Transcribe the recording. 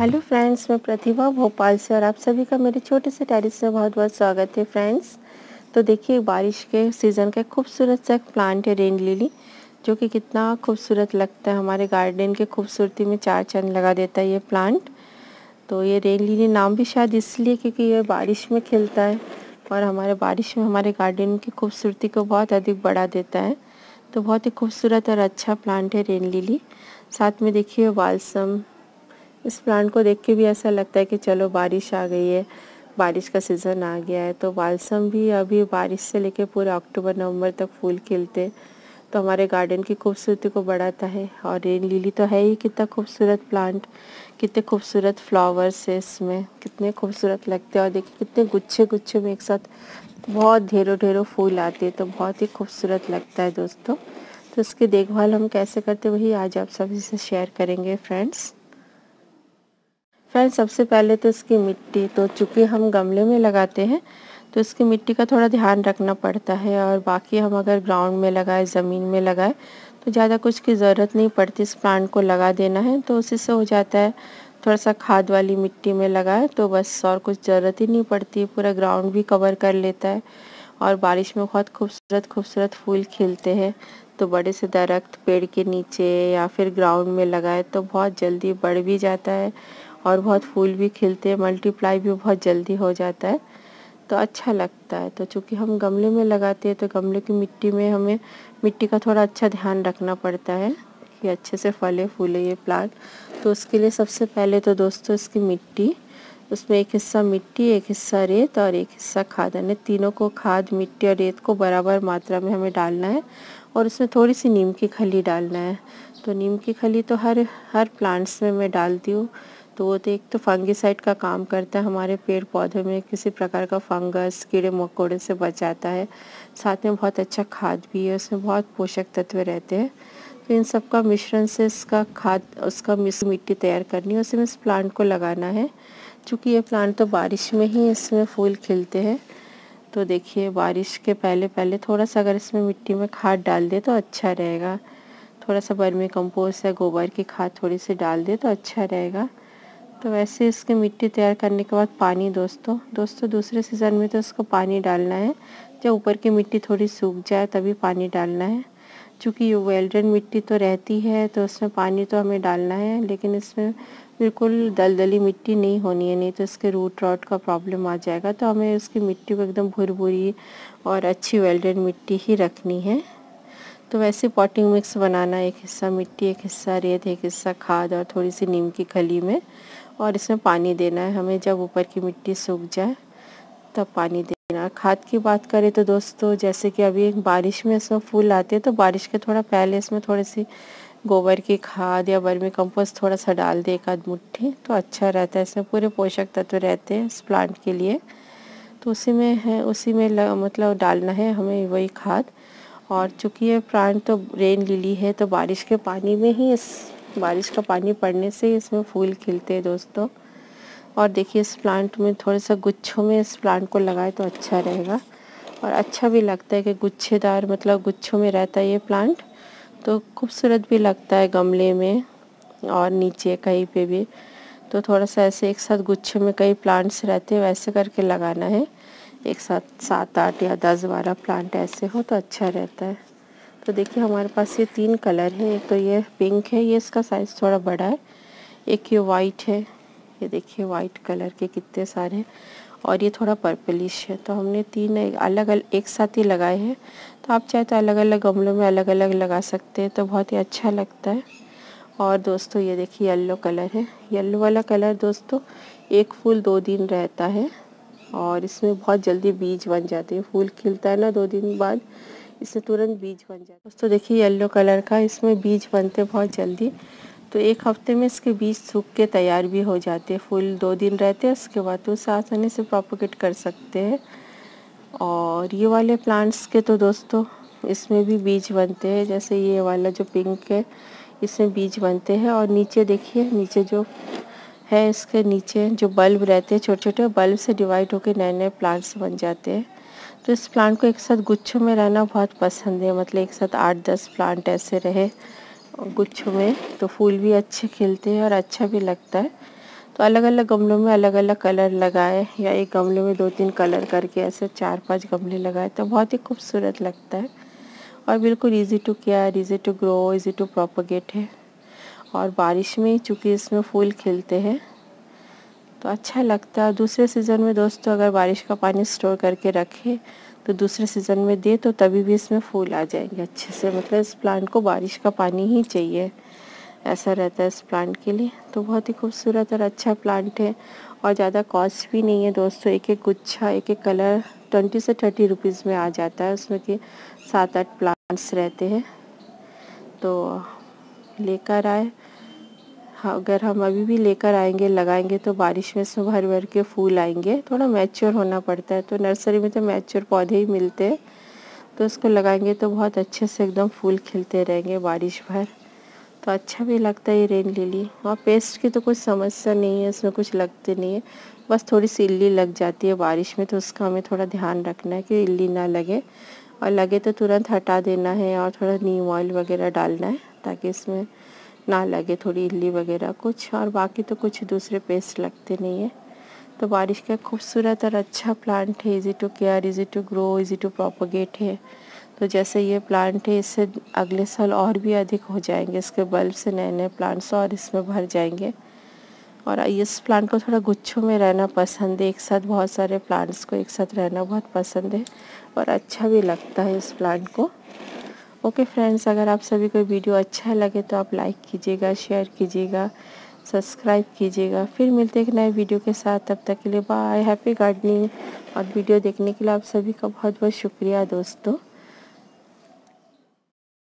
Hello friends, मैं प्रतिभा भोपाल से और आप सभी का मेरे छोटे से टेरेस में बहुत बहुत स्वागत है फ्रेंड्स। तो देखिए, बारिश के सीज़न का खूबसूरत सा प्लांट है रेन लिली, जो कि कितना खूबसूरत लगता है। हमारे गार्डन के खूबसूरती में चार चांद लगा देता है ये प्लांट। तो ये रेन लिली नाम भी शायद इसलिए क्योंकि ये बारिश में खिलता है और हमारे बारिश में हमारे गार्डन की खूबसूरती को बहुत अधिक बढ़ा देता है। तो बहुत ही खूबसूरत और अच्छा प्लांट है रेन लिली। साथ में देखिए बालसम, इस प्लांट को देख के भी ऐसा लगता है कि चलो बारिश आ गई है, बारिश का सीज़न आ गया है। तो बालसम भी अभी बारिश से लेके पूरे अक्टूबर नवंबर तक फूल खिलते, तो हमारे गार्डन की खूबसूरती को बढ़ाता है। और रेन लिली तो है ही कितना खूबसूरत प्लांट, कितने खूबसूरत फ्लावर्स है इसमें, कितने खूबसूरत लगते हैं। और देखिए कितने गुच्छे गुच्छे में एक साथ बहुत ढेरों ढेरों फूल आते हैं, तो बहुत ही खूबसूरत लगता है दोस्तों। तो इसकी देखभाल हम कैसे करते वही आज आप सभी से शेयर करेंगे फ्रेंड्स। सबसे पहले तो इसकी मिट्टी, तो चूँकि हम गमले में लगाते हैं तो इसकी मिट्टी का थोड़ा ध्यान रखना पड़ता है। और बाकी हम अगर ग्राउंड में लगाए, ज़मीन में लगाए तो ज़्यादा कुछ की ज़रूरत नहीं पड़ती। इस प्लांट को लगा देना है तो उसी से हो जाता है। थोड़ा सा खाद वाली मिट्टी में लगाए तो बस, और कुछ ज़रूरत ही नहीं पड़ती। पूरा ग्राउंड भी कवर कर लेता है और बारिश में बहुत खूबसूरत खूबसूरत फूल खिलते हैं। तो बड़े से दरख्त पेड़ के नीचे या फिर ग्राउंड में लगाए तो बहुत जल्दी बढ़ भी जाता है और बहुत फूल भी खिलते हैं, मल्टीप्लाई भी बहुत जल्दी हो जाता है, तो अच्छा लगता है। तो चूँकि हम गमले में लगाते हैं तो गमले की मिट्टी में हमें मिट्टी का थोड़ा अच्छा ध्यान रखना पड़ता है कि अच्छे से फले फूले ये प्लांट। तो उसके लिए सबसे पहले तो दोस्तों इसकी मिट्टी, उसमें एक हिस्सा मिट्टी, एक हिस्सा रेत और एक हिस्सा खाद, यानी तीनों को, खाद मिट्टी और रेत को बराबर मात्रा में हमें डालना है। और उसमें थोड़ी सी नीम की खली डालना है। तो नीम की खली तो हर हर प्लांट्स में मैं डालती हूँ। तो वो तो एक तो फंगिसाइड का काम करता है, हमारे पेड़ पौधों में किसी प्रकार का फंगस कीड़े मकोड़े से बचाता है। साथ में बहुत अच्छा खाद भी है, उसमें बहुत पोषक तत्व रहते हैं। तो इन सब का मिश्रण से इसका खाद, उसका मिट्टी तैयार करनी है, उसी में इस प्लांट को लगाना है। चूँकि ये प्लांट तो बारिश में ही इसमें फूल खिलते हैं, तो देखिए बारिश के पहले पहले थोड़ा सा अगर इसमें मिट्टी में खाद डाल दे तो अच्छा रहेगा। थोड़ा सा वर्मी कंपोस्ट या गोबर की खाद थोड़ी सी डाल दे तो अच्छा रहेगा। तो वैसे इसकी मिट्टी तैयार करने के बाद पानी, दोस्तों दूसरे सीज़न में तो इसको पानी डालना है जब ऊपर की मिट्टी थोड़ी सूख जाए, तभी पानी डालना है। चूँकि ये वेल्डन मिट्टी तो रहती है तो उसमें पानी तो हमें डालना है, लेकिन इसमें बिल्कुल दलदली मिट्टी नहीं होनी है, नहीं तो इसके रूट रॉट का प्रॉब्लम आ जाएगा। तो हमें उसकी मिट्टी को एकदम भुरभुरी और अच्छी वेल्डन मिट्टी ही रखनी है। तो वैसे पॉटिंग मिक्स बनाना, एक हिस्सा मिट्टी, एक हिस्सा रेत, एक हिस्सा खाद और थोड़ी सी नीम की खली में, और इसमें पानी देना है हमें। जब ऊपर की मिट्टी सूख जाए तब पानी देना। खाद की बात करें तो दोस्तों, जैसे कि अभी बारिश में इसमें फूल आते हैं तो बारिश के थोड़ा पहले इसमें थोड़ी सी गोबर की खाद या वर्मी कंपोस्ट थोड़ा सा डाल दे, एक आध मुट्ठी, तो अच्छा रहता है। इसमें पूरे पोषक तत्व रहते हैं इस प्लांट के लिए। तो उसी में है, उसी में मतलब डालना है हमें वही खाद। और चूँकि ये प्लांट तो रेन लिली है तो बारिश के पानी में ही, इस बारिश का पानी पड़ने से ही इसमें फूल खिलते हैं दोस्तों। और देखिए इस प्लांट में थोड़ा सा गुच्छों में इस प्लांट को लगाए तो अच्छा रहेगा और अच्छा भी लगता है कि गुच्छेदार, मतलब गुच्छों में रहता है ये प्लांट, तो खूबसूरत भी लगता है गमले में और नीचे कहीं पे भी। तो थोड़ा सा ऐसे एक साथ गुच्छे में कई प्लांट्स रहते हैं, वैसे करके लगाना है। एक साथ 7-8 या 10-12 प्लांट ऐसे हो तो अच्छा रहता है। तो देखिए हमारे पास ये 3 कलर है। एक तो ये पिंक है, ये इसका साइज़ थोड़ा बड़ा है। एक ये वाइट है, ये देखिए वाइट कलर के कितने सारे, और ये थोड़ा पर्पलिश है। तो हमने 3 अलग अलग एक साथ ही लगाए हैं। तो आप चाहे तो अलग अलग गमलों में अलग अलग लगा सकते हैं, तो बहुत ही अच्छा लगता है। और दोस्तों ये देखिए येलो कलर है। येलो वाला कलर दोस्तों, एक फूल 2 दिन रहता है और इसमें बहुत जल्दी बीज बन जाते हैं। फूल खिलता है ना 2 दिन बाद, इससे तुरंत बीज बन जाते हैं। दोस्तों देखिए येलो कलर का, इसमें बीज बनते बहुत जल्दी। तो 1 हफ्ते में इसके बीज सूख के तैयार भी हो जाते हैं। फूल 2 दिन रहते हैं, उसके बाद तो उसे आसानी से प्रोपोगेट कर सकते हैं। और ये वाले प्लांट्स के तो दोस्तों इसमें भी बीज बनते हैं, जैसे ये वाला जो पिंक है इसमें बीज बनते हैं। और नीचे देखिए, नीचे जो है इसके नीचे जो बल्ब रहते हैं, छोटे छोटे बल्ब से डिवाइड होकर नए नए प्लांट्स बन जाते हैं। तो इस प्लांट को एक साथ गुच्छों में रहना बहुत पसंद है, मतलब एक साथ 8-10 प्लांट ऐसे रहे गुच्छों में, तो फूल भी अच्छे खिलते हैं और अच्छा भी लगता है। तो अलग अलग गमलों में अलग अलग कलर लगाए, या एक गमले में 2-3 कलर करके ऐसे 4-5 गमले लगाए तो बहुत ही खूबसूरत लगता है। और बिल्कुल easy to care, easy to grow, easy to propagate है। और बारिश में चूँकि इसमें फूल खिलते हैं तो अच्छा लगता है। दूसरे सीज़न में दोस्तों अगर बारिश का पानी स्टोर करके रखें तो दूसरे सीज़न में दे तो तभी भी इसमें फूल आ जाएंगे अच्छे से। मतलब इस प्लांट को बारिश का पानी ही चाहिए, ऐसा रहता है इस प्लांट के लिए। तो बहुत ही खूबसूरत और अच्छा प्लांट है और ज़्यादा कॉस्ट भी नहीं है दोस्तों। एक एक गुच्छा, एक एक कलर 20 से 30 रुपीज़ में आ जाता है। उसमें कि 7-8 प्लांट्स रहते हैं। तो लेकर आए, हाँ, अगर हम अभी भी लेकर आएंगे लगाएंगे तो बारिश में इसमें भर भर के फूल आएंगे। थोड़ा मैच्योर होना पड़ता है, तो नर्सरी में तो मैच्योर पौधे ही मिलते हैं। तो उसको लगाएंगे तो बहुत अच्छे से एकदम फूल खिलते रहेंगे बारिश भर। तो अच्छा भी लगता है ये रेन लिली। और पेस्ट की तो कुछ समस्या नहीं है, इसमें कुछ लगते नहीं है। बस थोड़ी सी इल्ली लग जाती है बारिश में, तो उसका हमें थोड़ा ध्यान रखना है कि इल्ली ना लगे, और लगे तो तुरंत हटा देना है और थोड़ा नीम ऑयल वगैरह डालना है ताकि इसमें ना लगे थोड़ी इल्ली वगैरह कुछ। और बाकी तो कुछ दूसरे पेस्ट लगते नहीं है। तो बारिश का खूबसूरत और अच्छा प्लांट है, easy to care, easy to grow, easy to propagate है। तो जैसे ये प्लांट है इससे अगले साल और भी अधिक हो जाएंगे, इसके बल्ब से नए नए प्लांट्स और इसमें भर जाएंगे। और इस प्लांट को थोड़ा गुच्छों में रहना पसंद है, एक साथ बहुत सारे प्लांट्स को एक साथ रहना बहुत पसंद है और अच्छा भी लगता है इस प्लांट को। ओके फ्रेंड्स, अगर आप सभी को वीडियो अच्छा लगे तो आप लाइक कीजिएगा, शेयर कीजिएगा, सब्सक्राइब कीजिएगा। फिर मिलते हैं एक नए वीडियो के साथ, तब तक के लिए बाय, हैप्पी गार्डनिंग। और वीडियो देखने के लिए आप सभी का बहुत बहुत शुक्रिया दोस्तों।